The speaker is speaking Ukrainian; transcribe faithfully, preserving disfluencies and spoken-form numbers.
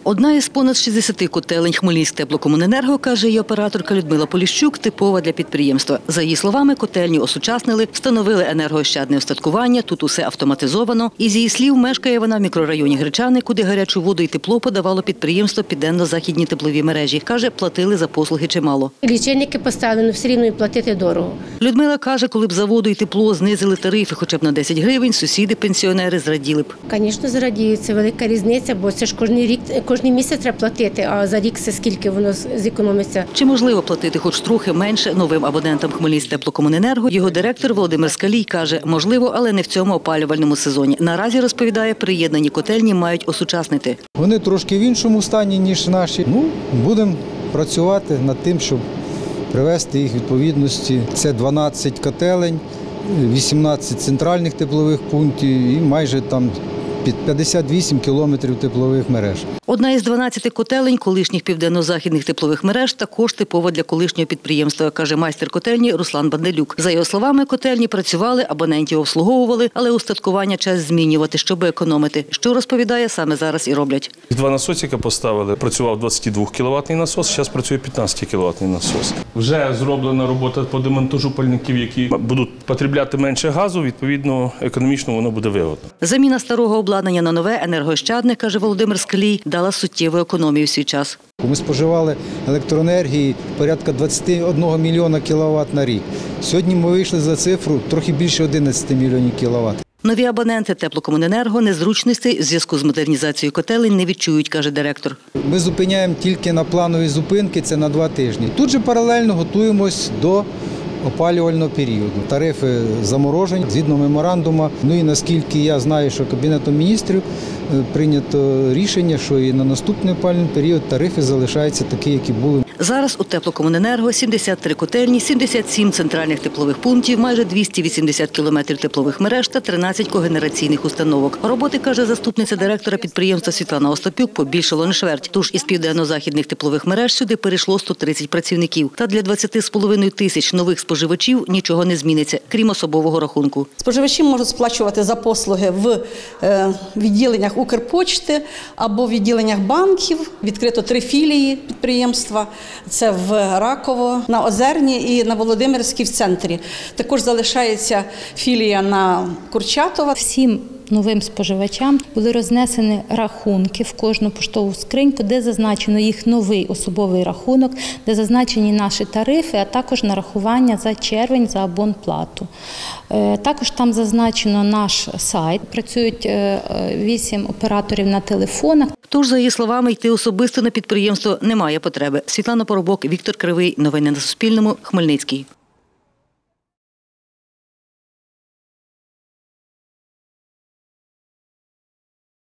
Одна із понад шістдесяти котелень Хмельницьктеплокомуненерго, каже її операторка Людмила Поліщук, типова для підприємства. За її словами, котельню осучаснили, встановили енергоощадне устаткування, тут усе автоматизовано. І з її слів, мешкає вона в мікрорайоні Гречани, куди гарячу воду і тепло подавало підприємство Південно-Західні теплові мережі. Каже, платили за послуги чимало. Лічильники поставили, але все рівно і платити дорого. Людмила каже, коли б за воду і тепло знизили тарифи хоча б на десять гривень, сусіди-пенсіонери зраділи б. Звісно, зрадіють. Це велика різниця, бо це ж кожен рік, кожен місяць треба платити, а за рік це скільки воно зекономиться. Чи можливо платити хоч трохи менше новим абонентам Хмельницьктеплокомуненерго? Його директор Володимир Скалій каже, можливо, але не в цьому опалювальному сезоні. Наразі, розповідає, приєднані котельні мають осучаснити. Вони трошки в іншому стані, ніж наші. Ну, будемо працювати над тим, щоб привести їх в відповідності. Це дванадцять котелень, вісімнадцять центральних теплових пунктів і майже там під п'ятдесят вісім кілометрів теплових мереж. Одна із дванадцяти котелень колишніх південно-західних теплових мереж також типова для колишнього підприємства, каже майстер котельні Руслан Банделюк. За його словами, котельні працювали, абонентів обслуговували, але устаткування час змінювати, щоб економити. Що, розповідає, саме зараз і роблять. Два насосика поставили, працював двадцятидвокіловатний насос, зараз працює п'ятнадцятикіловатний насос. Вже зроблена робота по демонтажу пальників, які будуть потребляти менше газу, відповідно, економічно воно буде вигодно. Заміна старого обладнання на нове енергоощадне, каже Володимир Скалій, дала суттєву економію в свій час. Ми споживали електроенергії порядка двадцять один мільйона кіловат на рік. Сьогодні ми вийшли за цифру трохи більше одинадцяти мільйонів кіловат. Нові абоненти Теплокомуненерго незручностей в зв'язку з модернізацією котелень не відчують, каже директор. Ми зупиняємо тільки на планові зупинки, це на два тижні. Тут же паралельно готуємось до опалювального періоду. Тарифи заморожені згідно меморандуму. Ну і наскільки я знаю, що Кабінетом міністрів прийнято рішення, що і на наступний опалювальний період тарифи залишаються такі, які були. Зараз у Теплокомуненерго сімдесят три котельні, сімдесят сім центральних теплових пунктів, майже двісті вісімдесят кілометрів теплових мереж та тринадцять когенераційних установок. Роботи, каже заступниця директора підприємства Світлана Остапюк, побільшало не чверть. Тож із південно-західних теплових мереж сюди перейшло сто тридцять працівників. Та для двадцяти з половиною тисяч нових споживачів нічого не зміниться, крім особового рахунку. Споживачі можуть сплачувати за послуги в відділеннях Укрпочти або в відділеннях банків. Відкрито три філії підприємства. Це в Раково, на Озерній і на Володимирській в центрі. Також залишається філія на Курчатова. Всім новим споживачам були рознесені рахунки в кожну поштову скриньку, де зазначено їх новий особовий рахунок, де зазначені наші тарифи, а також нарахування за червень за абонплату. Також там зазначено наш сайт. Працюють вісім операторів на телефонах. Тож, за її словами, йти особисто на підприємство немає потреби. Світлана Поробок, Віктор Кривий. Новини на Суспільному. Хмельницький.